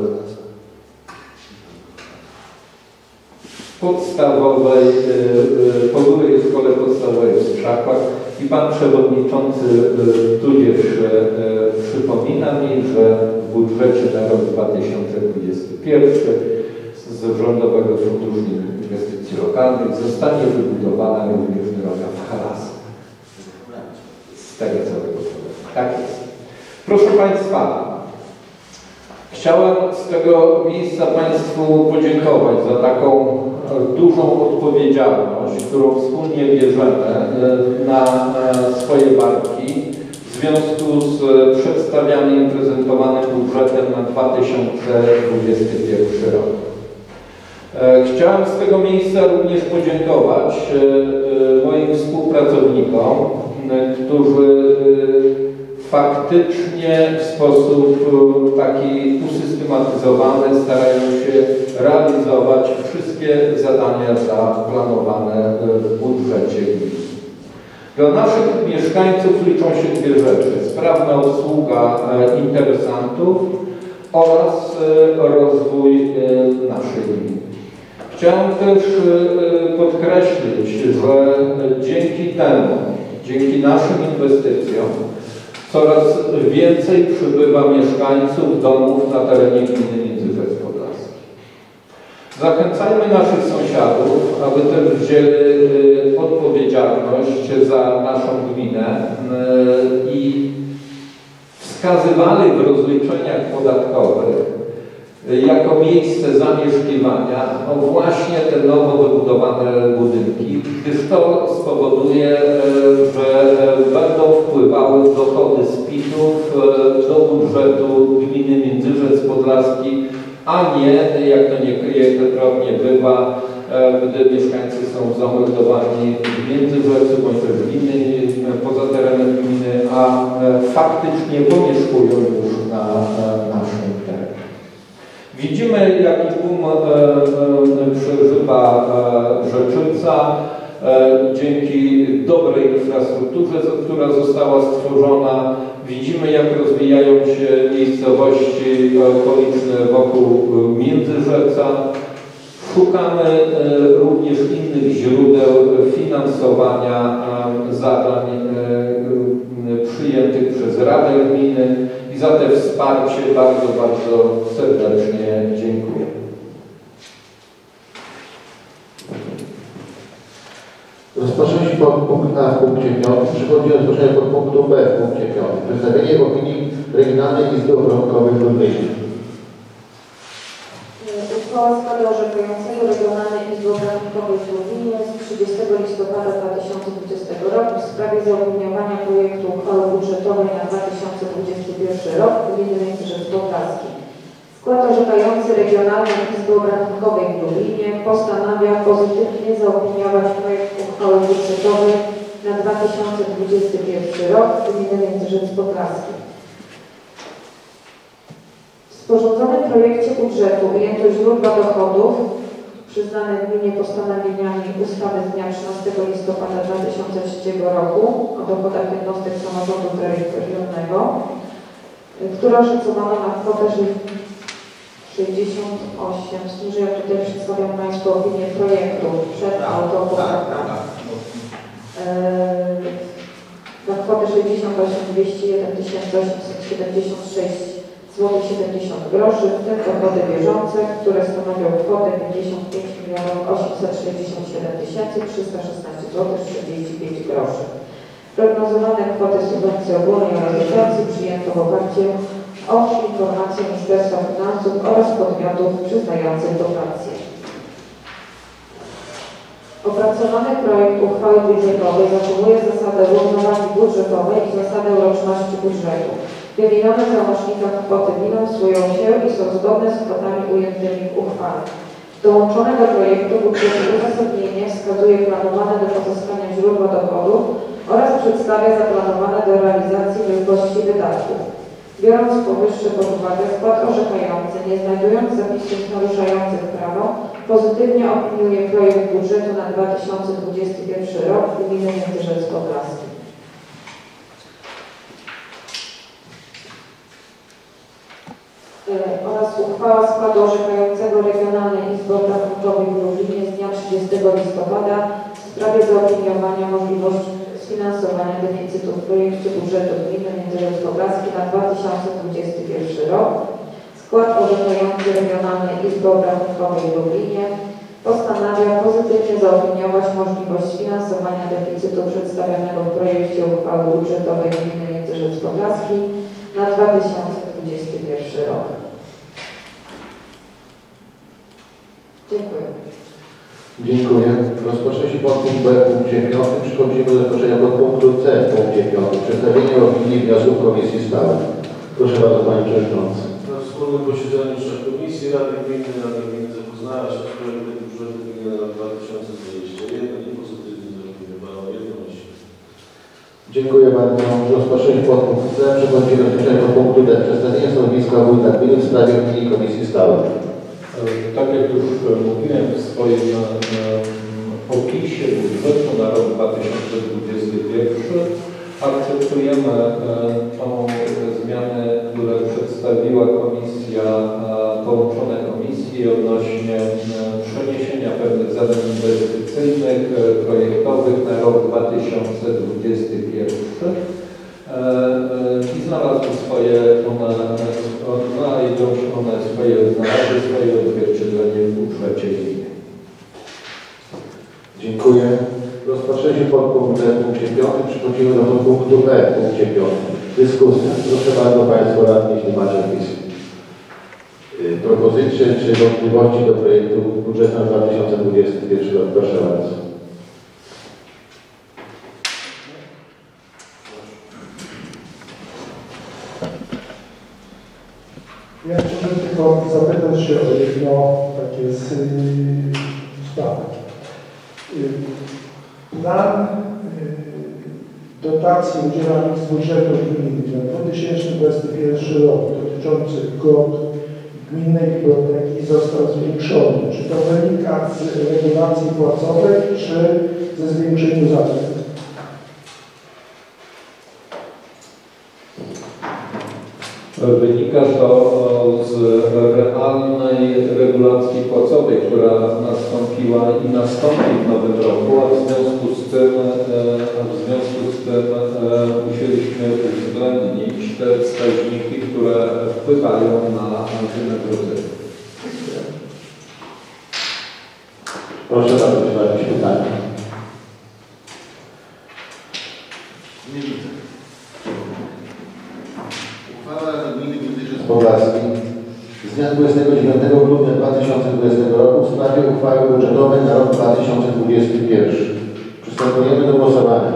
podstawowej, po byłej szkole podstawowej w Strzapach i Pan Przewodniczący tudzież przypomina mi, że w budżecie na rok dwa tysiące dwudziesty pierwszy z Rządowego Funduszu Inwestycji katastralnych zostanie wybudowana również droga w Halasach. Z tego całego powodu. Tak jest. Proszę Państwa, chciałem z tego miejsca Państwu podziękować za taką dużą odpowiedzialność, którą wspólnie bierzemy na swoje barki w związku z przedstawianym i prezentowanym budżetem na dwa tysiące dwudziesty pierwszy rok. Chciałem z tego miejsca również podziękować moim współpracownikom, którzy faktycznie w sposób taki usystematyzowany starają się realizować wszystkie zadania zaplanowane w budżecie gminy. Dla naszych mieszkańców liczą się dwie rzeczy: sprawna obsługa interesantów oraz rozwój naszej gminy. Chciałem też podkreślić, że dzięki temu, dzięki naszym inwestycjom coraz więcej przybywa mieszkańców domów na terenie gminy Międzyrzec Podlaski. Zachęcajmy naszych sąsiadów, aby też wzięli odpowiedzialność za naszą gminę i wskazywali w rozliczeniach podatkowych jako miejsce zamieszkiwania no właśnie te nowo wybudowane budynki, gdyż to spowoduje, że będą wpływały dochody z pitów do budżetu gminy Międzyrzec Podlaski, a nie, jak to niejednokrotnie bywa, gdy mieszkańcy są zameldowani w Międzyrzecu bądź też w gminy, poza terenem gminy, a faktycznie pomieszkują już na naszym terenie. Widzimy, jaki boom przeżywa Rzeczyca dzięki dobrej infrastrukturze, która została stworzona. Widzimy, jak rozwijają się miejscowości okoliczne wokół Międzyrzeca. Szukamy również innych źródeł finansowania zadań przyjętych przez Radę Gminy i za te wsparcie bardzo, bardzo serdecznie dziękuję. Rozpoczęliśmy punkt A w punkcie piątym. Przechodzi do rozpoczęcia podpunktu B w punkcie piątym. Przedstawienie opinii Regionalnej Izby Obrachunkowej w Lublinie. Uchwała składu orzekającego Regionalnej Izby Obrachunkowej w Lublinie z trzydziestego listopada dwa tysiące dwudziestego roku w sprawie zaopiniowania projektu uchwały budżetowej na dwa tysiące dwudziesty pierwszy rok gminy Międzyrzec Podlaski. Skład orzekający Regionalnej Izby Obrachunkowej w Lublinie postanawia pozytywnie zaopiniować projekt uchwały budżetowej na dwa tysiące dwudziesty pierwszy rok gminy Międzyrzec Podlaski. W sporządzonym projekcie budżetu ujęto źródła dochodów przyznane gminie postanowieniami ustawy z dnia trzynastego listopada dwa tysiące trzeciego roku o dochodach jednostek samorządu terytorialnego, która oszacowano na kwotę sześćdziesiąt osiem, z tym, że ja tutaj przedstawiam Państwu opinię projektu przed autopoprawką. Na kwotę sześćdziesiąt osiem tysięcy dwieście jeden tysięcy osiemset siedemdziesiąt sześć złotych siedemdziesiąt groszy, w tym dochody bieżące, które stanowią kwotę pięćdziesiąt pięć milionów osiemset sześćdziesiąt siedem tysięcy trzysta szesnaście złotych czterdzieści pięć groszy. Prognozowane kwoty subwencji ogólnej oraz dotacji przyjęto w oparciu o informacje Ministerstwa Finansów oraz podmiotów przyznających dotacje. Opracowany projekt uchwały budżetowej zachowuje zasadę równowagi budżetowej i zasadę łączności budżetu. Wymienione w załącznikach kwoty bilansują się i są zgodne z kwotami ujętymi w uchwale. Dołączone do projektu budżetu uzasadnienie wskazuje planowane do pozyskania źródła dochodów oraz przedstawia zaplanowane do realizacji wielkości wydatków. Biorąc powyższe pod uwagę, skład orzekający, nie znajdując zapisów naruszających prawo, pozytywnie opiniuje projekt budżetu na dwa tysiące dwudziesty pierwszy rok gminy Międzyrzec Podlaski. Oraz uchwała składu orzekającego Regionalnej Izby Obrachunkowej w Lublinie z dnia trzydziestego listopada w sprawie zaopiniowania możliwości sfinansowania deficytu w projekcie budżetu gminy Międzyrzec Podlaski na dwa tysiące dwudziesty pierwszy rok. Skład orzekający Regionalnej Izby Obrachunkowej w Lublinie postanawia pozytywnie zaopiniować możliwość sfinansowania deficytu przedstawionego w projekcie uchwały budżetowej Gminy Międzyrzec Podlaski na dwa tysiące dwudziesty pierwszy rok. Dziękuję. Dziękuję. Rozpocznie się podpunkt B w punkcie piątym. Przechodzimy do rozpoczęcia podpunktu C w punkcie piątym. Przedstawienie opinii i wniosków Komisji Stałej. Proszę bardzo, Panie Przewodniczący. Na wspólnym posiedzeniu trzech komisji Rady Gminy Rada Gminy zapoznała się z projektem budżetu gminy na dwa tysiące dwudziesty pierwszy i pozytywnie zaopiniowała jednością. Dziękuję bardzo. Rozpoczęcie podpunkt C. Przechodzimy do rozpoczęcia podpunktu D. Przedstawienie stanowiska wójta gminy w sprawie opinii Komisji Stałej. Tak jak już mówiłem w swoim opisie budżetu na rok dwa tysiące dwudziesty pierwszy, akceptujemy tą zmianę, które przedstawiła komisja, połączone komisje odnośnie przeniesienia pewnych zadań inwestycyjnych, projektowych na rok dwa tysiące dwudziesty pierwszy i znalazły swoje, one, znajdą one swoje, znalazły swoje odzwierciedlenie w budżecie gminy. Dziękuję. Rozpoczęcie podpunktu D w punkcie piątym. Przechodzimy do podpunktu B w punkcie piątym. Dyskusja. Proszę bardzo Państwo radni, jeśli macie jakieś yy, propozycje czy wątpliwości do projektu budżetu na dwa tysiące dwudziesty pierwszy rok. Proszę bardzo. Ja chciałbym tylko zapytać się o jedno takie z spraw. Plan dotacji udzielanych z budżetu gminy na dwa tysiące dwudziesty pierwszy rok dotyczący kont gminnej biblioteki został zwiększony. Czy to wynika z regulacji płacowej, czy ze zwiększenia zadań? Wynika to z realnej regulacji płacowej, która nastąpiła i nastąpi w nowym roku, a w związku z tym, a w związku z tym musieliśmy uwzględnić te wskaźniki, które wpływają na wynagrodzenie. Proszę bardzo, czy ma jakieś pytania? Nie widzę. Uchwała Rady Gminy Międzyrzec Podlaski z dnia dwudziestego dziewiątego grudnia dwa tysiące dwudziestego roku w sprawie uchwały budżetowej na rok dwa tysiące dwudziesty pierwszy. Przystępujemy do głosowania.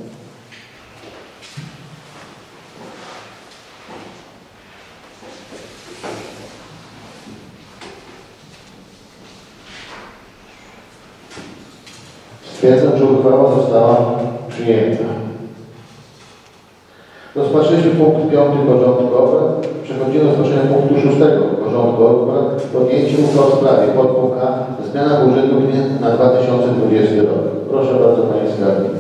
Stwierdzam, że uchwała została przyjęta. Rozpatrzyliśmy punkt piąty porządku obrad. Przechodzimy do rozpoczęcia punktu szóstego porządku obrad. Podjęcie uchwały w sprawie podpunkt A. Zmiana budżetu gminy na dwa tysiące dwudziesty rok. Proszę bardzo, Pani Skarbnik.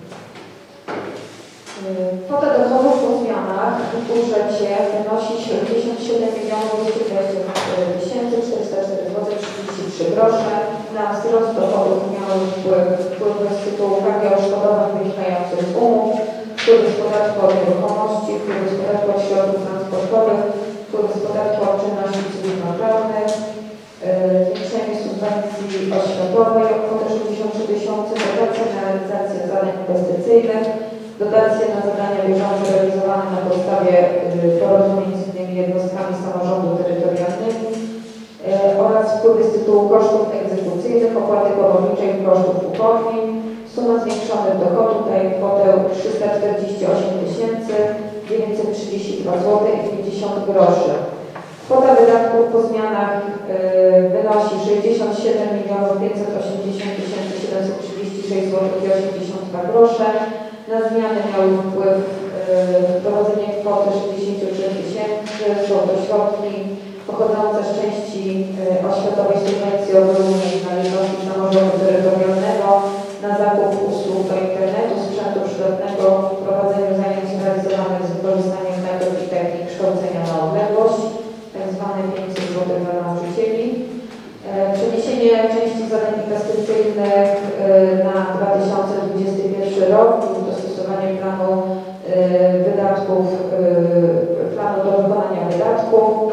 Kwota dochodów po zmianach w budżecie wynosi siedemdziesiąt siedem milionów dwieście dwadzieścia tysięcy czterysta cztery złote trzydzieści trzy grosze. Na wzrost dochodów miały wpływ, wpływ z tytułu uwagi odszkodowań wynikających z umów, wpływ z podatku od nieruchomości, wpływ z podatku od środków transportowych, wpływ z podatku od czynności cywilnoprawnych, zwiększenie subwencji oświatowej o kwotę sześćdziesiąt trzy tysiące, dotacje na realizację zadań inwestycyjnych, dotacje na zadania bieżące realizowane na podstawie porozumień z innymi jednostkami samorządu terytorialnego oraz wpływy z tytułu kosztów egzekucyjnych, opłaty komorniczej i kosztów uprawnień. Suma zwiększonych dochodów daje kwotę trzysta czterdzieści osiem tysięcy dziewięćset trzydzieści dwa złote pięćdziesiąt groszy. Kwota wydatków po zmianach yy, wynosi sześćdziesiąt siedem milionów pięćset osiemdziesiąt tysięcy siedemset trzydzieści sześć złotych osiemdziesiąt dwa grosze. Na zmiany miały wpływ yy, wprowadzenie kwoty sześćdziesiąt trzy tysięcy, są to środki pochodzące z części yy, oświatowej subwencji ogólnej na jednostki samorządu terytorialnego na zakup usług do internetu, sprzętu przydatnego w prowadzeniu zajęć realizowanych z wykorzystaniem metod i technik kształcenia na odległość, tzw. pięćset złotych dla nauczycieli. Przeniesienie części zadań inwestycyjnych na dwa tysiące dwudziesty pierwszy rok i dostosowanie planu wydatków, planu do wykonania wydatków.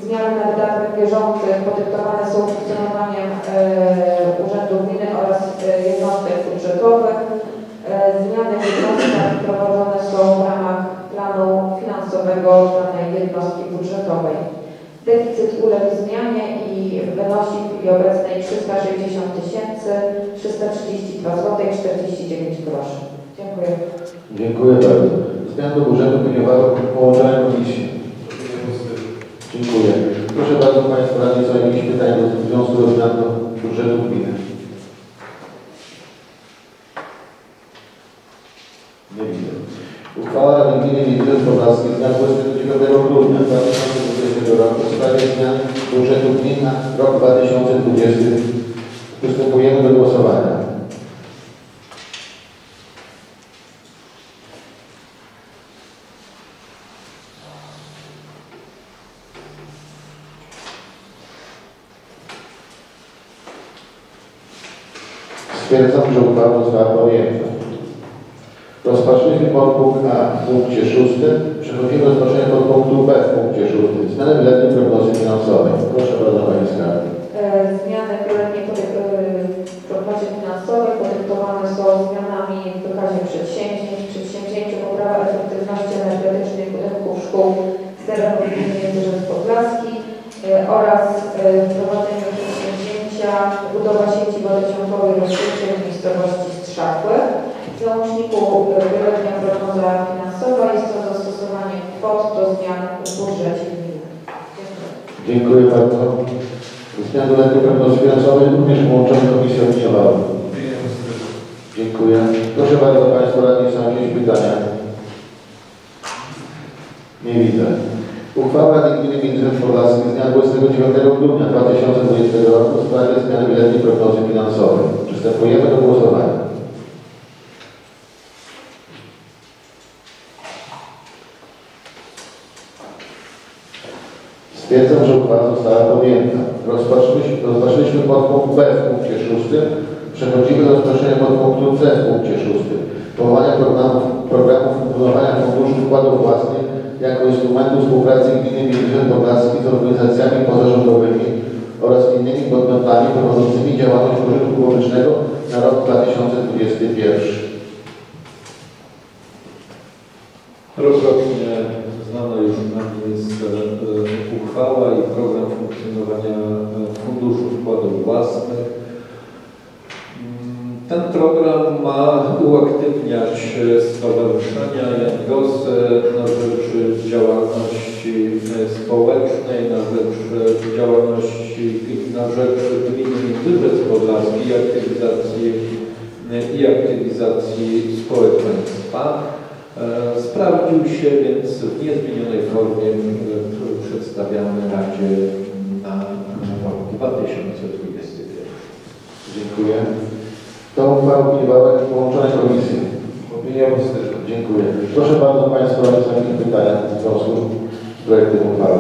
Zmiany na wydatkach bieżących podyktowane są funkcjonowaniem e, Urzędu Gminy oraz e, jednostek budżetowych. E, zmiany w jednostkach prowadzone są w ramach planu finansowego danej jednostki budżetowej. Deficyt uległ zmianie i wynosi w chwili obecnej trzysta sześćdziesiąt tysięcy trzysta trzydzieści dwa złote i czterdzieści dziewięć groszy. Dziękuję. Dziękuję bardzo. Zmian do budżetu opiniowało połączone komisje. Dziękuję. Proszę bardzo Państwa radni, są jakieś pytania w związku ze zmian do budżetu gminy? Nie widzę. Uchwała Rady Gminy Wiedzy Podlaskiej z dnia dwudziestego dziewiątego grudnia dwa tysiące dwudziestego roku w sprawie zmian budżetu gminy na rok dwa tysiące dwudziesty. Przystępujemy do głosowania. Stwierdzam, że uchwała została podjęta. Rozpatrzyliśmy podpunkt A w punkcie szóstym. Przechodzimy do rozpatrzenia podpunktu B w punkcie szóstym. Zmiany wieloletniej prognozy finansowej. Proszę bardzo Pani Skarbnik. Zmiany wieloletniej prognozy finansowej podyktowane są zmianami w wykazie przedsięwzięć, przedsięwzięciu poprawa efektywności energetycznej budynków szkół z terenu gminy Jędzyrzec Podlaski oraz wprowadzeniu przedsięwzięcia budowa sieci wodociągowej rozsiewczej w miejscowości Strzapły. W załączniku wieloletnia prognoza finansowa jest to zastosowanie kwot do zmian w budżecie gminy. Dziękuję. Dziękuję bardzo. Zmian wieloletniej prognozy finansowej również połączone komisje opiniowały. Dziękuję. Proszę bardzo Państwa radni, są jakieś pytania? Nie widzę. Uchwała Rady Gminy Jędzyrzec Podlaski z dnia dwudziestego dziewiątego grudnia dwa tysiące dwudziestego roku w sprawie zmiany wieloletniej prognozy finansowej. Przystępujemy do głosowania. Stwierdzam, że uchwała została podjęta. Rozpatrzyliśmy, rozpatrzyliśmy podpunkt B w punkcie szóstym. Przechodzimy do rozpatrzenia podpunktu C w punkcie szóstym. Powołania programów, programów funkcjonowania Funduszu Wkładów Własnych jako instrumentu współpracy gminy Jędzyrzec Podlaski z organizacjami pozarządowymi oraz innymi podmiotami prowadzącymi działalność pożytku publicznego na rok dwa tysiące dwudziesty pierwszy. Rokrocznie znana już nam jest uchwała i program funkcjonowania Funduszu Wkładów Własnych. Ten program ma uaktywniać stowarzyszenia Jan Gos na rzecz działalności społecznej, na rzecz działalności na rzecz gminy Jędzyrzec Podlaski i aktywizacji, i aktywizacji społeczeństwa. Sprawdził się więc w niezmienionej formie, którą przedstawiamy Radzie na rok dwa tysiące dwudziesty pierwszy. Dziękuję. To uchwała opiniowała połączone komisje. Opinia pozytywna. Dziękuję. Proszę bardzo Państwa o jakieś pytania w związku z projektem uchwały.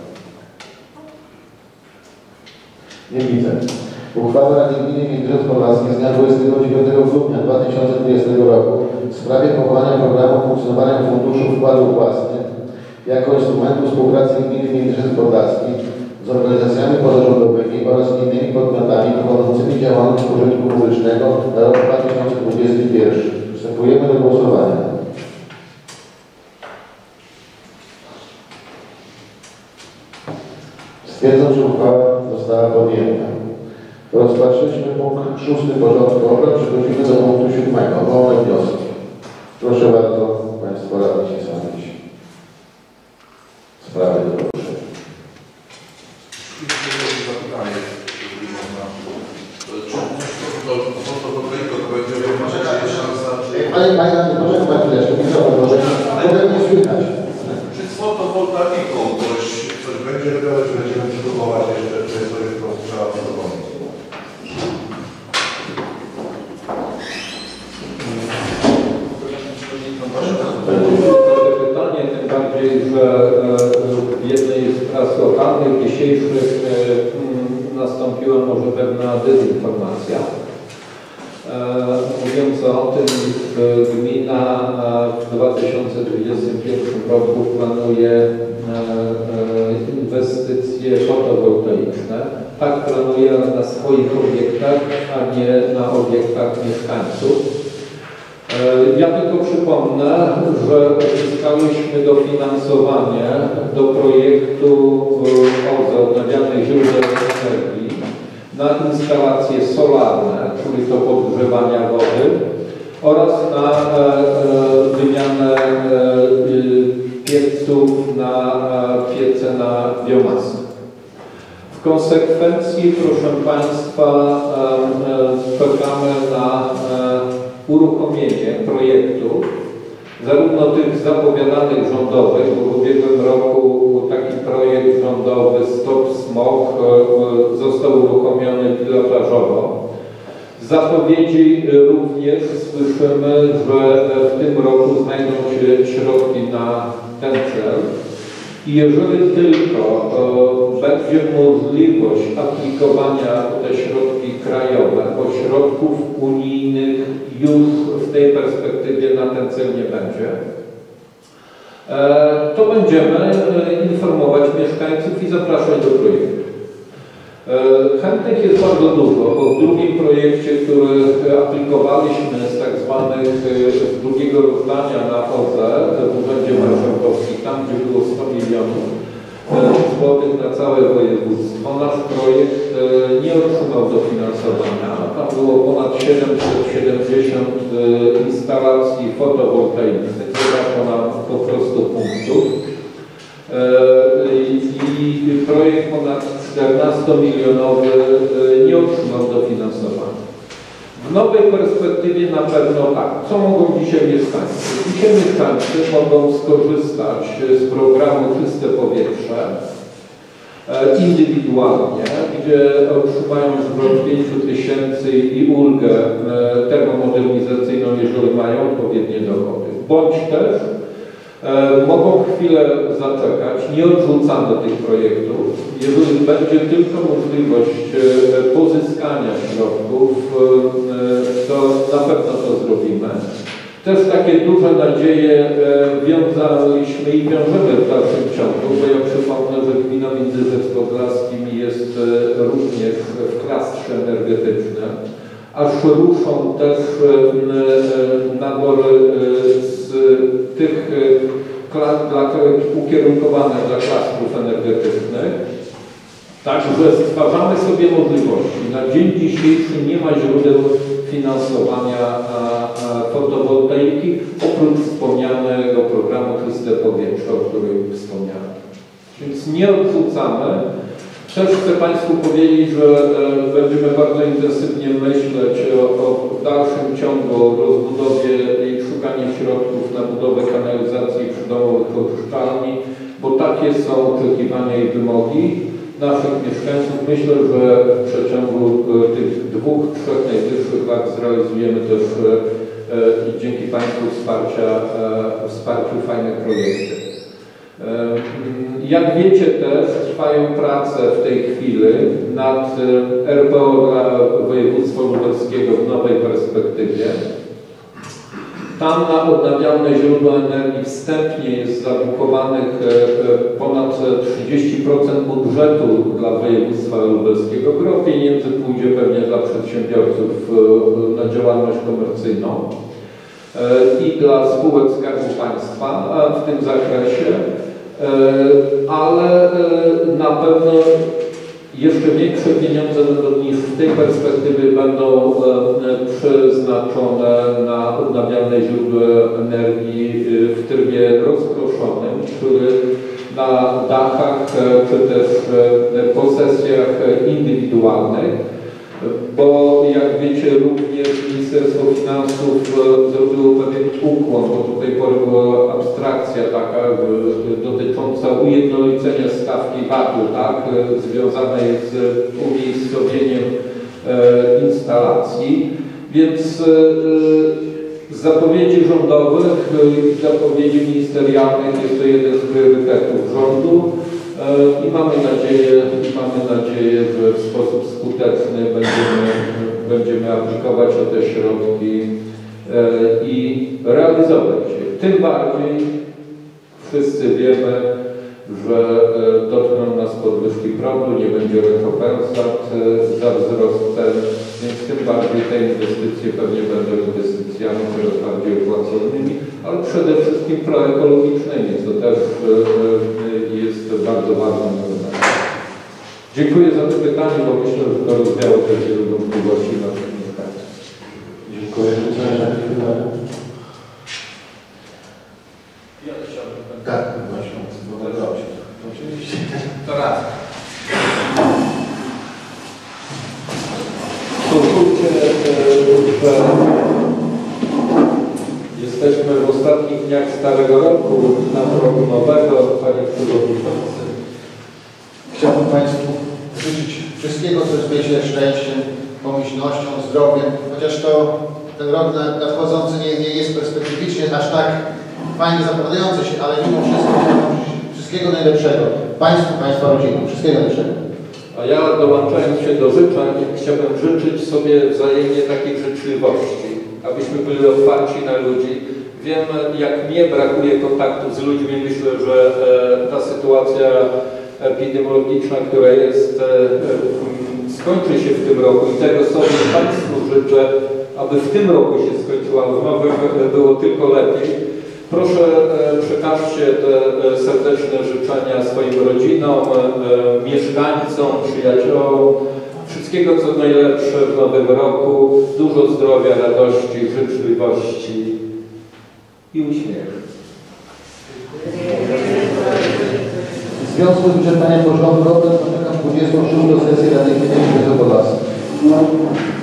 Nie widzę. Uchwała Rady Gminy Jędzyrzec Podlaski z dnia dwudziestego dziewiątego grudnia dwa tysiące dwudziestego roku w sprawie powołania programu funkcjonowania Funduszu Wkładów Własnych jako instrumentu współpracy gminy Jędzyrzec Podlaski z organizacjami pozarządowymi oraz innymi podmiotami prowadzącymi działalność pożytku publicznego na rok dwa tysiące dwudziesty pierwszy. Przystępujemy do głosowania. Stwierdzam, że uchwała została podjęta. Rozpatrzyliśmy punkt szósty porządku obrad. Przechodzimy do punktu siódmego. Wolne wnioski. Proszę bardzo Państwo radni się zająć sprawy do poruszenia. Zapytanie, jeżeli można. Czy to do tego to będzie jest szansa? Ale Panie radny, proszę Pana chwileczkę, nie trzeba podłożenia. Mogę nie słychać. Czy z fotowoltaiką coś, coś będzie robione, czy będziemy próbować jeszcze, czy jest coś, którą trzeba zrobić? Pytanie, tym bardziej, że w jednej z pras lokalnych dzisiejszych nastąpiła może pewna dezinformacja. Mówiąc o tym, gmina w dwa tysiące dwudziestym pierwszym roku planuje inwestycje fotowoltaiczne. Tak planujemy na swoich obiektach, a nie na obiektach mieszkańców. Ja tylko przypomnę, że uzyskałyśmy dofinansowanie do projektu O Z E, odnawialnych źródeł energii, na instalacje solarne, czyli to podgrzewania wody, oraz na wymianę pieców na piece na biomasę. W konsekwencji, proszę Państwa, czekamy na uruchomienie projektu, zarówno tych zapowiadanych rządowych, bo w ubiegłym roku taki projekt rządowy Stop Smog został uruchomiony pilotażowo. Z zapowiedzi również słyszymy, że w tym roku znajdą się środki na ten cel. I jeżeli tylko będzie możliwość aplikowania te środki krajowe, bo środków unijnych już w tej perspektywie na ten cel nie będzie, to będziemy informować mieszkańców i zapraszać do projektu. Chętnych jest bardzo dużo, bo w drugim projekcie, który aplikowaliśmy z tak zwanych drugiego rozdania na O Z E w Urzędzie Marszałkowskim, tam gdzie było sto milionów złotych na całe województwo, nasz projekt nie otrzymał dofinansowania. Tam było ponad siedemset siedemdziesiąt instalacji fotowoltaicznych, zabrakło nam po prostu punktów. I projekt ponad czternastomilionowy nie otrzymał dofinansowania. W nowej perspektywie na pewno tak. Co mogą dzisiaj mieszkańcy? Dzisiaj mieszkańcy mogą skorzystać z programu Czyste Powietrze indywidualnie, gdzie otrzymają zwrot pięć tysięcy i ulgę termomodernizacyjną, jeżeli mają odpowiednie dochody. Bądź też E, mogą chwilę zaczekać, nie odrzucamy tych projektów. Jeżeli będzie tylko możliwość e, pozyskania środków, e, to na pewno to zrobimy. Też takie duże nadzieje e, wiązaliśmy i wiążemy w dalszym ciągu, bo ja przypomnę, że gmina Międzyrzec Podlaskim jest e, również w klastrze energetycznym, aż ruszą też e, nabory e, z tych dla, ukierunkowane dla klastrów energetycznych. Także stwarzamy sobie możliwości. Na dzień dzisiejszy nie ma źródeł finansowania a, a fotowoltaiki, oprócz wspomnianego programu Czyste Powietrze, o którym wspomniałem. Więc nie odrzucamy. Też chcę Państwu powiedzieć, że e, będziemy bardzo intensywnie myśleć o, o dalszym ciągu, o rozbudowie i szukaniu środków na budowę kanalizacji przydomowych oczyszczalni, bo takie są oczekiwania i wymogi naszych mieszkańców. Myślę, że w przeciągu e, tych dwóch, trzech najbliższych lat zrealizujemy też e, e, dzięki Państwu wsparcia, e, wsparciu fajne projekty. Jak wiecie też, trwają prace w tej chwili nad R P O dla województwa lubelskiego w nowej perspektywie. Tam na odnawialne źródła energii wstępnie jest zabukowanych ponad trzydzieści procent budżetu dla województwa lubelskiego. Gro pieniędzy pójdzie pewnie dla przedsiębiorców na działalność komercyjną i dla spółek Skarbu Państwa w tym zakresie. Ale na pewno jeszcze większe pieniądze niż w tej perspektywie będą przeznaczone na odnawialne źródła energii w trybie rozproszonym, który na dachach czy też posesjach indywidualnych, bo jak wiecie, również Ministerstwo Finansów zrobiło pewien ukłon, bo do tej pory była abstrakcja taka dotycząca ujednolicenia stawki V A T-u, tak, związanej z umiejscowieniem instalacji, więc z zapowiedzi rządowych i zapowiedzi ministerialnych jest to jeden z priorytetów rządu. I mamy nadzieję, mamy nadzieję, że w sposób skuteczny będziemy, będziemy aplikować o te środki i realizować je. Tym bardziej wszyscy wiemy, że dotkną nas podwyżki prądu, nie będzie rekompensat za wzrost cen, więc tym bardziej te inwestycje pewnie będą inwestycjami coraz bardziej opłacalnymi, ale przede wszystkim proekologicznymi, co też jest bardzo ważnym elementem. Dziękuję za to pytanie, bo myślę, że to rozwiało też wiele wątpliwości naszych mieszkańców. Dziękuję. Ja chciałbym. Tak, właśnie. Oczywiście. To raz. Pozwólcie, że jesteśmy w ostatnich dniach Starego Roku, na roku nowego, Panie Przewodniczący. Chciałbym Państwu życzyć wszystkiego, co jest wiecie, szczęściem, pomyślnością, zdrowiem, chociaż to ten rok nadchodzący nie, nie jest perspektywicznie aż tak fajnie zapowiadający się, ale mimo wszystko wszystkiego najlepszego. Państwu, Państwa rodzinom, wszystkiego najlepszego. A ja, dołączając się do życzeń, chciałbym życzyć sobie wzajemnie takiej życzliwości, abyśmy byli otwarci na ludzi. Wiem, jak mnie brakuje kontaktu z ludźmi. Myślę, że e, ta sytuacja epidemiologiczna, która jest, e, e, skończy się w tym roku i tego sobie Państwu życzę, aby w tym roku się skończyła, w nowym było tylko lepiej. Proszę, przekażcie te serdeczne życzenia swoim rodzinom, mieszkańcom, przyjaciołom. Wszystkiego, co najlepsze w nowym roku. Dużo zdrowia, radości, życzliwości i uśmiechu. W związku z wyczerpaniem porządku obrad zamykam dwudziestą szóstą sesję Rady Gminy Gminy Podlaskiej.